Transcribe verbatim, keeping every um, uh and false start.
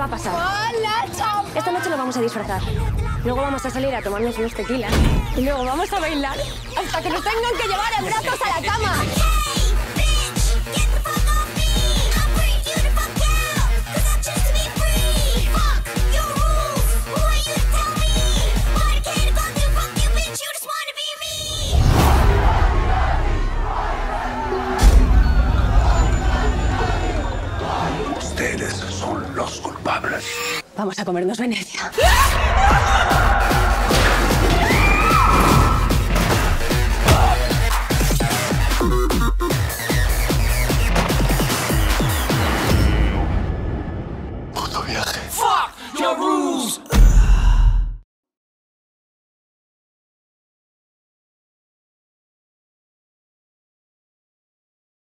pasar. ¡Hola, champán! Esta noche lo vamos a disfrazar. Luego vamos a salir a tomarnos unos tequilas. Y luego vamos a bailar hasta que nos tengan que llevar en brazos a la cama. Ustedes son los culpables. Vamos a comernos Venecia.